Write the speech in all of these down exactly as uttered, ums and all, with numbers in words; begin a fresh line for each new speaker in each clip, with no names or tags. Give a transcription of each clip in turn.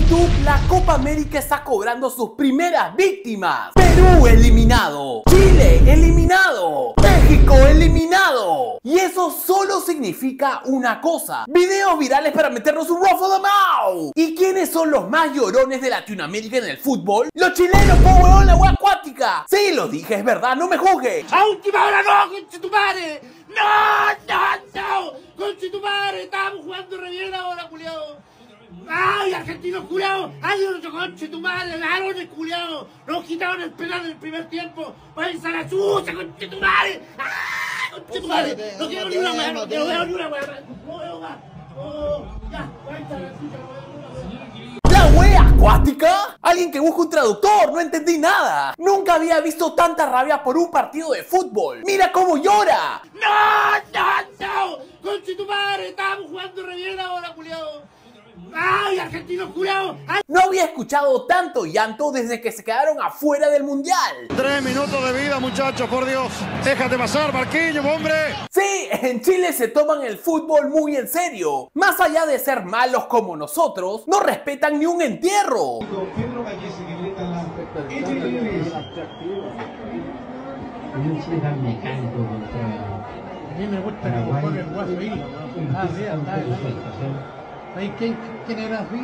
YouTube, la Copa América está cobrando sus primeras víctimas. Perú eliminado, Chile eliminado, México eliminado. Y eso solo significa una cosa: videos virales para meternos un rough of the mouth. ¿Y quiénes son los más llorones de Latinoamérica en el fútbol? Los chilenos, po weón, la wea acuática. Sí, lo dije, es verdad, no me juzgues.
¡A última hora no, conchetumare! ¡No, no, no! ¡Conchetumare! Estábamos jugando re bien ahora, culiao. ¡Ay, argentinos culiados! ¡Ay, otro conchetumare! ¡Ladrones culiados! ¡Nos quitaron el penal en el primer tiempo! ¡Váyanse a la chucha, conchetumare! ¡Ah, conchetumare! ¡No quiero ni una wea! ¡No quiero ni una wea! ¡No veo más! ¡Oh, ya! ¡Váyanse a la chucha! ¡No veo ni una wea!
¿La wea acuática? Alguien que busca un traductor, no entendí nada. Nunca había visto tanta rabia por un partido de fútbol. ¡Mira cómo llora!
¡No, no, no! ¡Conchetumare! Estábamos jugando re bien ahora, culiao. ¡Ay, argentinos culiados! ¡Ay!
No había escuchado tanto llanto desde que se quedaron afuera del mundial.
Tres minutos de vida, muchachos, por Dios. Déjate pasar, Marquinhos, hombre.
Sí, en Chile se toman el fútbol muy en serio. Más allá de ser malos como nosotros, no respetan ni un entierro.
Pedro Gallese, que grita la mecánico contra.
A mí me gusta que se pone el guaso ahí. Ah, sí, está ahí. ¿Quién, quién era así?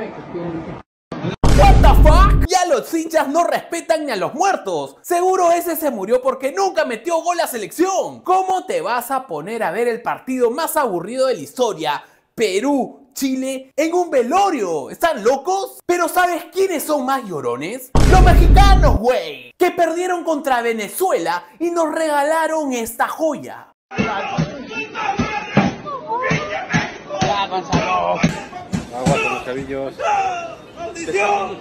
What the fuck? Ya los hinchas no respetan ni a los muertos. Seguro ese se murió porque nunca metió gol a selección. ¿Cómo te vas a poner a ver el partido más aburrido de la historia, Perú, Chile, en un velorio? ¿Están locos? Pero ¿sabes quiénes son más llorones? Los mexicanos, güey, que perdieron contra Venezuela y nos regalaron esta joya.
Agua con los cabillos.
¡Maldición!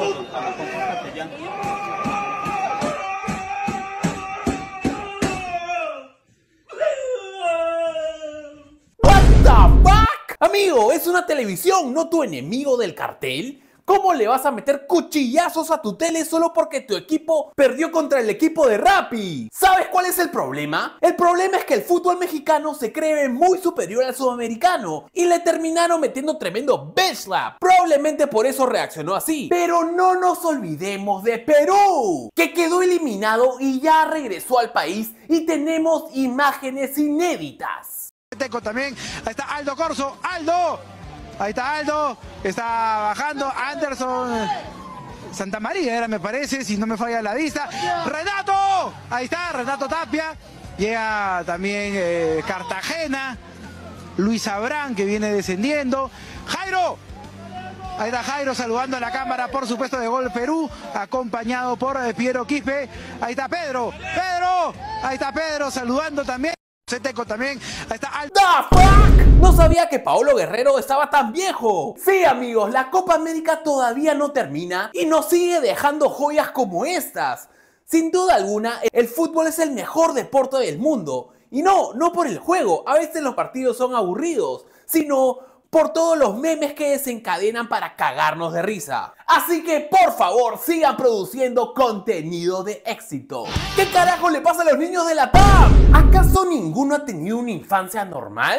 What the fuck? Amigo, es una televisión, no tu enemigo del cartel. ¿Cómo le vas a meter cuchillazos a tu tele solo porque tu equipo perdió contra el equipo de Rappi? ¿Sabes cuál es el problema? El problema es que el fútbol mexicano se cree muy superior al sudamericano y le terminaron metiendo tremendo bitch slap. Probablemente por eso reaccionó así. Pero no nos olvidemos de Perú, que quedó eliminado y ya regresó al país y tenemos imágenes inéditas.
Teco también. Ahí está Aldo Corso. ¡Aldo! Ahí está Aldo, está bajando Anderson Santa María, era me parece, si no me falla la vista. ¡Renato! Ahí está, Renato Tapia. Llega también eh, Cartagena. Luis Abrán, que viene descendiendo. ¡Jairo! Ahí está Jairo saludando a la cámara, por supuesto, de Gol Perú, acompañado por eh, Piero Quispe. Ahí está Pedro, Pedro, ahí está Pedro saludando también. Teco también, ahí está Aldo.
The fuck? No sabía que Paolo Guerrero estaba tan viejo. Sí, amigos, la Copa América todavía no termina y nos sigue dejando joyas como estas. Sin duda alguna, el fútbol es el mejor deporte del mundo. Y no, no por el juego, a veces los partidos son aburridos, sino por todos los memes que desencadenan para cagarnos de risa. Así que por favor sigan produciendo contenido de éxito. ¿Qué carajo le pasa a los niños de la T A M? ¿Acaso ninguno ha tenido una infancia normal?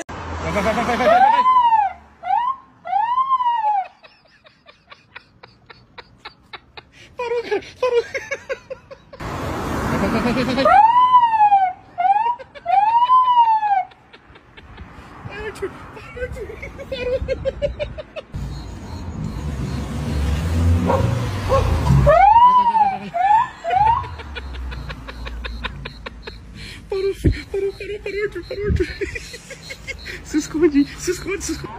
Se esconde, se esconde, se esconde.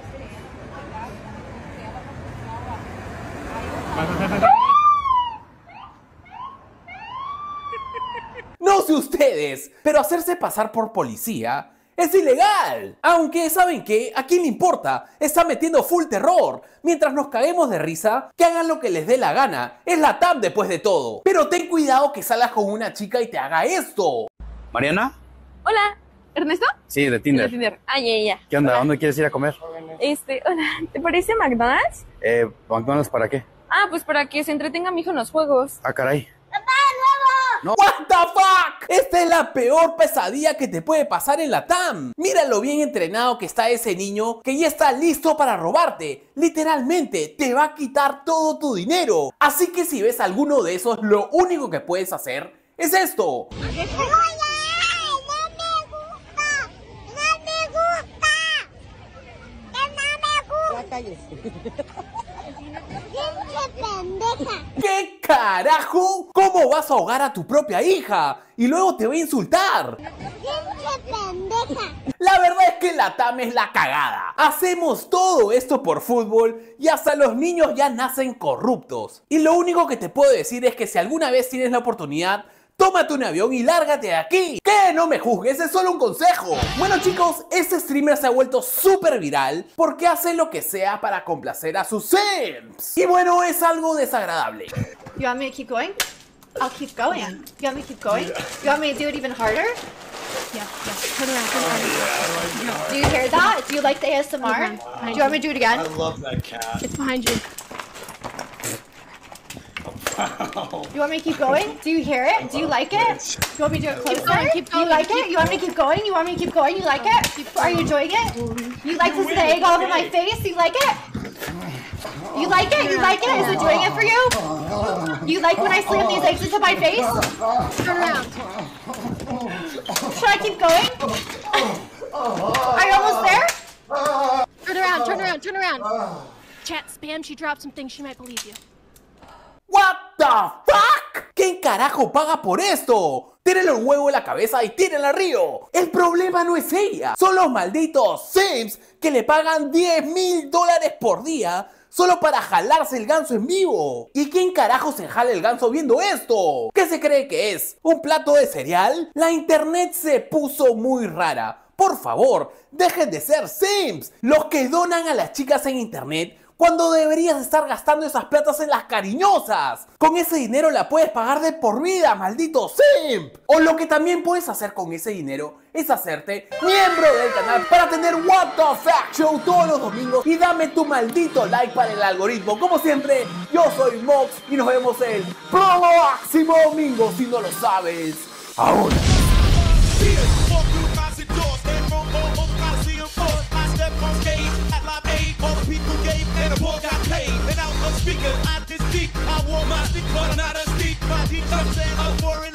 No sé ustedes, pero hacerse pasar por policía es ilegal. Aunque, ¿saben qué? ¿A quién le importa? Está metiendo full terror. Mientras nos caemos de risa, que hagan lo que les dé la gana. Es la T A M después de todo. Pero ten cuidado que salgas con una chica y te haga esto.
¿Mariana?
Hola, ¿Ernesto?
Sí, de Tinder.
De Tinder. Ah, ya, ya.
¿Qué onda?
Hola.
¿Dónde quieres ir a comer?
Este, hola, ¿te parece McDonald's?
Eh, ¿McDonald's para qué?
Ah, pues para que se entretenga mi hijo en los juegos.
Ah, caray.
¡Papá, nuevo!
¿no? What the fuck? Esta es la peor pesadilla que te puede pasar en la T A M. Mira lo bien entrenado que está ese niño que ya está listo para robarte. Literalmente te va a quitar todo tu dinero. Así que si ves alguno de esos, lo único que puedes hacer es esto. ¿Qué carajo? ¿Cómo vas a ahogar a tu propia hija? Y luego te va a insultar. La verdad es que la T A M es la cagada. Hacemos todo esto por fútbol y hasta los niños ya nacen corruptos. Y lo único que te puedo decir es que si alguna vez tienes la oportunidad, tómate un avión y lárgate de aquí. ¿Qué? No me juzgues, es solo un consejo. Bueno chicos, este streamer se ha vuelto súper viral porque hace lo que sea para complacer a sus sims. Y bueno, es algo desagradable.
You want me to keep going? I'll keep going. You want me to keep going? You want me to do it even harder? Yeah, yeah. Turn around, turn around. Do you hear that? Do you like the A S M R? Do you want me to do it again?
I love that cat.
It's behind you. You want me to keep going? Do you hear it? Do you like it? Do you want me to do it closer? Keep going, keep going. Do you like it? You want me to keep going? You want me to keep going? You like it? Are you enjoying it? You like to stay egg all over my face? You like it? You like it? You like it? Is it doing it for you? You like when I slam these eggs into my face? Turn around. Should I keep going? Are you almost there?
Turn around, turn around, turn around. Chat spam, she dropped some things, she might believe you.
What the fuck? ¿Quién carajo paga por esto? Tírenle un huevo en la cabeza y tírenla al río. El problema no es ella, son los malditos sims que le pagan diez mil dólares por día solo para jalarse el ganso en vivo. ¿Y quién carajo se jala el ganso viendo esto? ¿Qué se cree que es? ¿Un plato de cereal? La internet se puso muy rara. Por favor, dejen de ser sims, los que donan a las chicas en internet, cuando deberías estar gastando esas platas en las cariñosas. Con ese dinero la puedes pagar de por vida, maldito simp. O lo que también puedes hacer con ese dinero es hacerte miembro del canal para tener What the Fuck Show todos los domingos y dame tu maldito like para el algoritmo. Como siempre, yo soy Mox y nos vemos el próximo domingo si no lo sabes ahora. I wore my stick, but not a stick. My deep, I'm saying, I'm for it.